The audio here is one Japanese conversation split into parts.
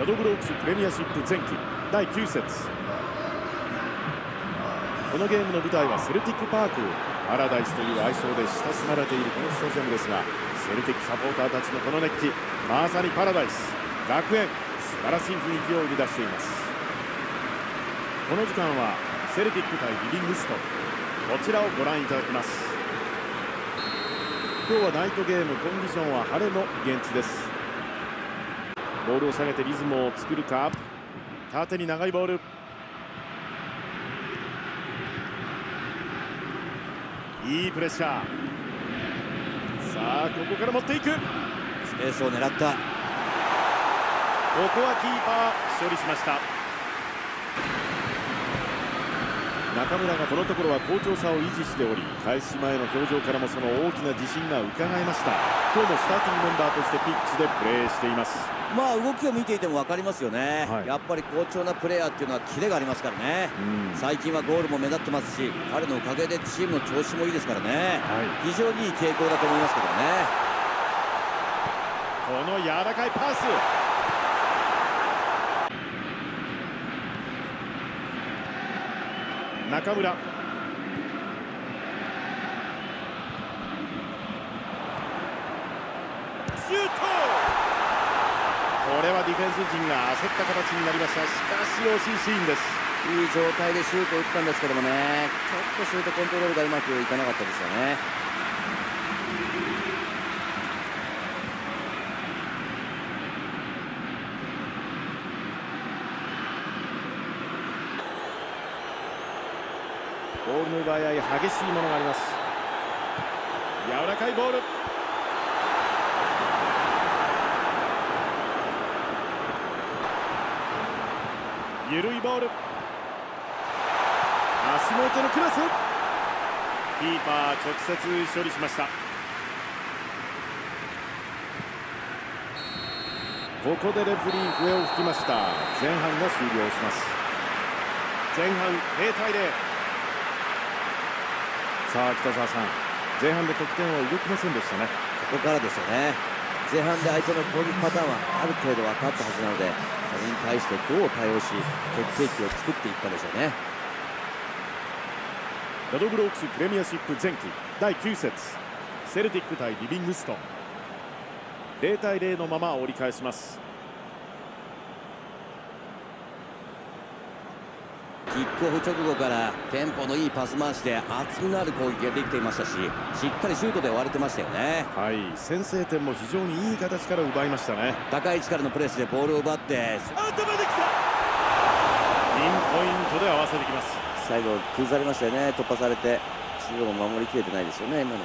ドブロークスプレミアシップ前期第9節。このゲームの舞台はセルティックパーク。パラダイスという愛称で親しまれているこのスタジアムですが、セルティックサポーターたちのこの熱気、まさにパラダイス、楽園、素晴らしい雰囲気を生み出しています。この時間はセルティック対リビングストン、こちらをご覧いただきます。今日はナイトゲーム、コンディションは晴れの現地です。ボールを下げてリズムを作るか。縦に長いボール、いいプレッシャー。さあここから持っていく、 スペースを狙った。 ここはキーパー処理しました。中村がこのところは好調さを維持しており、開始前の表情からもその大きな自信がうかがえました。今日もスターティングメンバーとしてピッチでプレーしています。 まあ動きを見ていても分かりますよね、 はい、 やっぱり好調なプレーヤーっていうのはキレがありますからね、最近はゴールも目立ってますし、彼のおかげでチームの調子もいいですからね、非常にいい傾向だと思いますけどね。 この柔らかいパス、中村、シュート、これはディフェンス陣が焦った形になりました。しかし惜しいシーンです。 いい状態でシュートを打ったんですけどもね、ちょっとシュートコントロールがうまくいかなかったですよね。 ボールの奪い合い、激しいものがあります。柔らかいボール、緩いボール、足元のクロス、キーパー直接処理しました。ここでレフリー笛を吹きました。前半が終了します。前半0対0。さあ北澤さん、前半で得点は動きませんでしたね。 ここからですよね。前半で相手の攻撃パターンはある程度分かったはずなので、それに対してどう対応し決定機を作っていくかでしょうね。 ラドブロークスプレミアシップ前期第9節、セルティック対リビングストン、0対0のまま折り返します。 キックオフ直後からテンポのいいパス回しで厚みのある攻撃ができていましたし、しっかりシュートで終われてましたよね。 はい、先制点も非常にいい形から奪いましたね。 高い位置からのプレスでボールを奪って、 頭できた、ピンポイントで合わせてきます。 最後崩されましたよね。突破されて中央も守りきれてないですよね、今のは。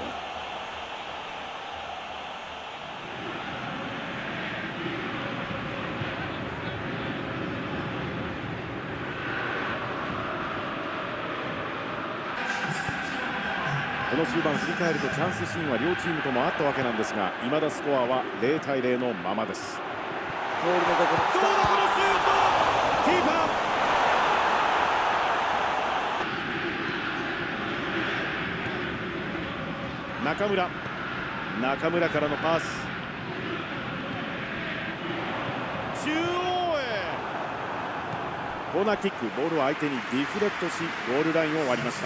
この終盤振り返るとチャンスシーンは両チームともあったわけなんですが、未だスコアは0対0のままです。 ボールのところ、 どうだこのシュート、キーパー中村、中村からのパス、中央へコーナーキック、ボールを相手にディフレクトしゴールラインを割りました。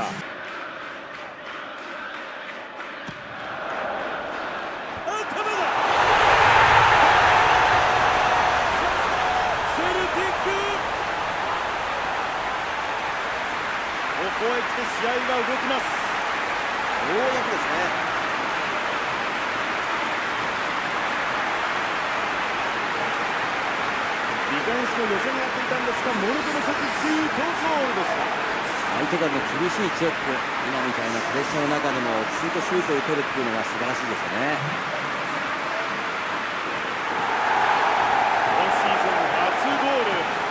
ここへ来て試合が動きます。 ようやくですね。 ディフェンスの寄せにやっていたんですが、モルトの先シュートゴールでした。 相手からの厳しいチェック、今みたいなプレッシャーの中でも落ち着いてシュートを打てるっていうのが素晴らしいですよね。 今シーズン初ゴール。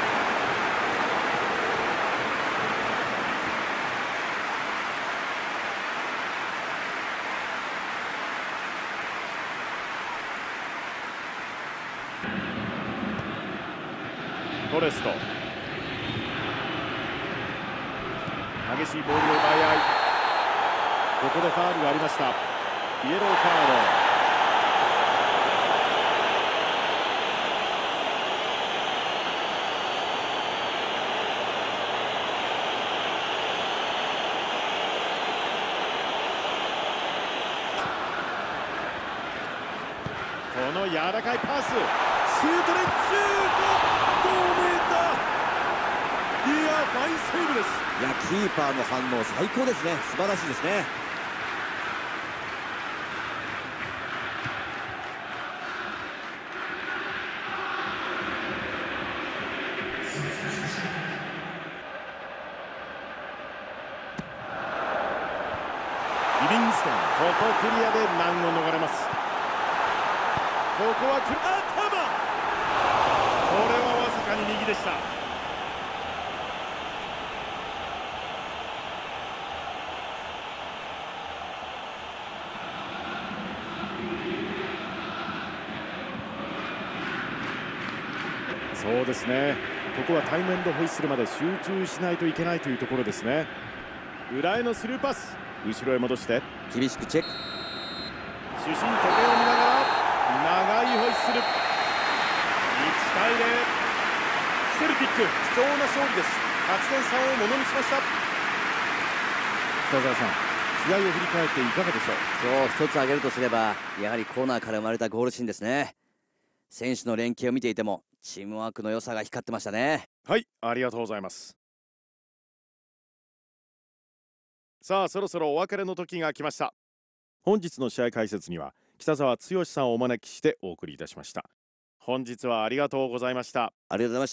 フォレスト、激しいボールの奪い合い、ここでファウルがありました。イエローカード。 の柔らかいパス、シュートでシュート、同メーター。いや、ファインセーブです。 いや、キーパーの反応最高ですね。素晴らしいですね。 リビンストン、ここクリアで難を逃れます。ここは頭、これはわずかに右でした。そうですね、ここはタイムエンドホイッスルまで集中しないといけないというところですね。裏へのスルーパス、後ろへ戻して厳しくチェック。 主審時計を見ながら長いホイッスル。1対0、セルティック貴重な勝利です。勝ち点3をものにしました。北澤さん、試合を振り返っていかがでしょう。 今日一つ挙げるとすれば、やはりコーナーから生まれたゴールシーンですね。選手の連携を見ていてもチームワークの良さが光ってましたね。 はい、ありがとうございます。さあ、そろそろお別れの時が来ました。本日の試合解説には北澤剛さんをお招きしてお送りいたしました。本日はありがとうございました。 ありがとうございました。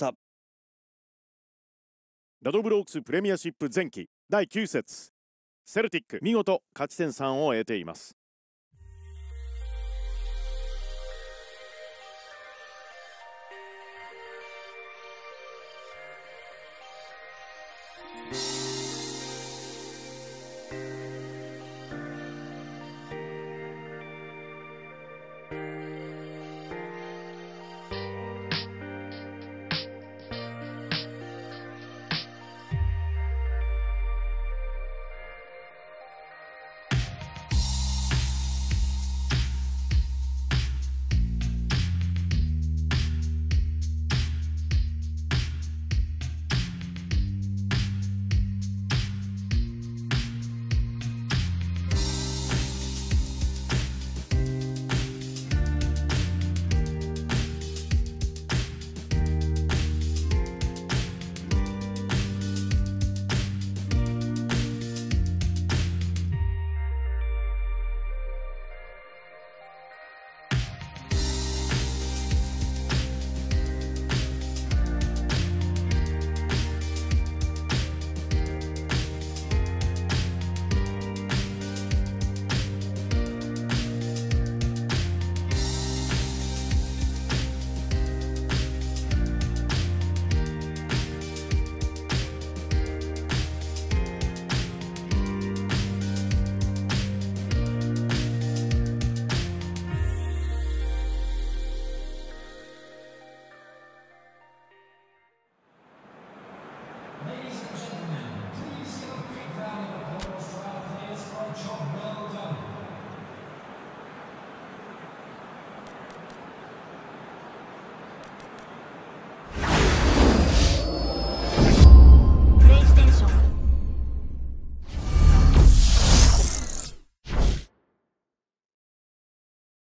ラドブロークスプレミアシップ前期第9節、セルティック見事勝ち点3を得ています。